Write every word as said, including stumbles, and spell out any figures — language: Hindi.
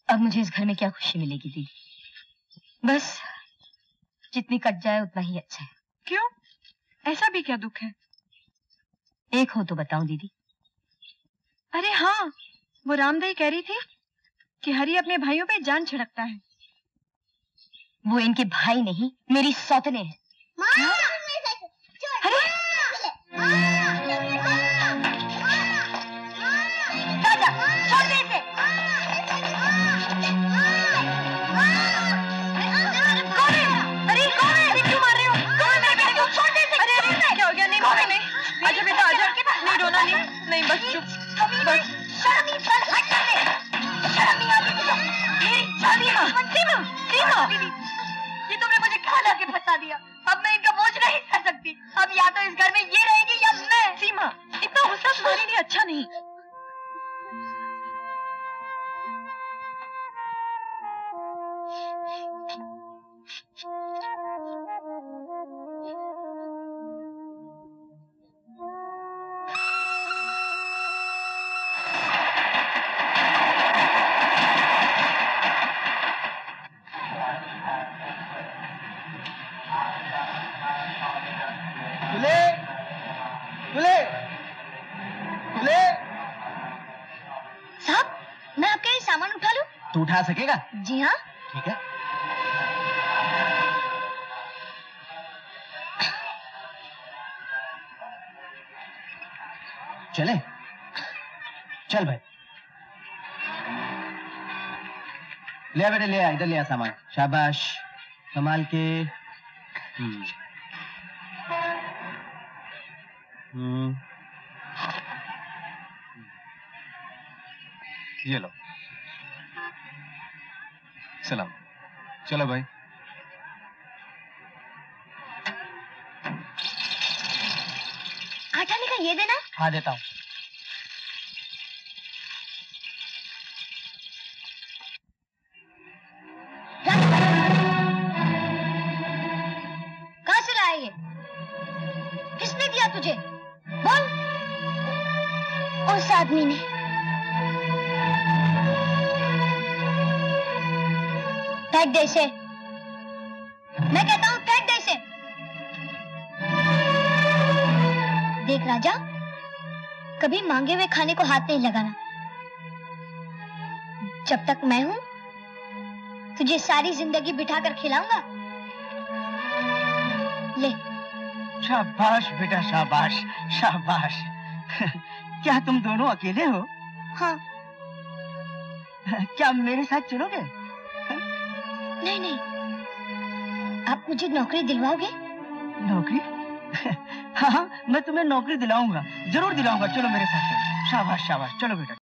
अब मुझे इस घर में क्या खुशी मिलेगी दीदी? बस जितनी कट जाए उतना ही अच्छा है। क्यों? ऐसा भी क्या दुख है? एक हो तो बताऊं दीदी। अरे हाँ, वो रामदई कह रही थी कि हरी अपने भाइयों पे जान छिड़कता है। वो इनके भाई नहीं, मेरी सौतने हैं। अरे राजा, छोड़ दे इसे। कौन है? अरे कौन है? क्यों मार रहे हो? कौन है मेरे बेटे को? छोड़ दे इसे। अरे अरे क्या हो गया? नहीं नहीं नहीं, आजा बेटा आजा। नहीं रोना नहीं, नहीं बस चुप बस। शर्म नहीं, बस हट ले। शर्म नहीं आती तुझे? मेरी शादी माँ, सीमा, सीमा। ये तुमने मुझे कहाँ लाके फंसा दिया? अब मैं इनका बोझ नहीं सह सकती। अब या तो इस घर में ये रहेगी या मैं। सीमा, इतना गुस्सा तुम्हारे लिए अच्छा नहीं। तू उठा सकेगा? जी हाँ। ठीक है। चले? चल भाई। ले आ बेटे, ले आ, इधर ले आ सामान। शाबाश, संभाल के। हम्म हम्म ये लो सलाम। चलो भाई। आटा लेकर ये देना। हाँ देता हूँ। कहाँ से लाया ये? किसने दिया तुझे? बोल। उस आदमी ने। फेंक दे इसे। मैं कहता हूँ फेंक दे इसे। देख राजा, कभी मांगे हुए खाने को हाथ नहीं लगाना। जब तक मैं हूं, तुझे सारी जिंदगी बिठाकर खिलाऊंगा। ले। शाबाश बेटा, शाबाश शाबाश। क्या तुम दोनों अकेले हो? हाँ। क्या मेरे साथ चलोगे? नहीं नहीं, आप मुझे नौकरी दिलवाओगे? नौकरी? हाँ हाँ, मैं तुम्हें नौकरी दिलाऊंगा, जरूर दिलाऊंगा। चलो मेरे साथ। शाबाश शाबाश, चलो बेटा।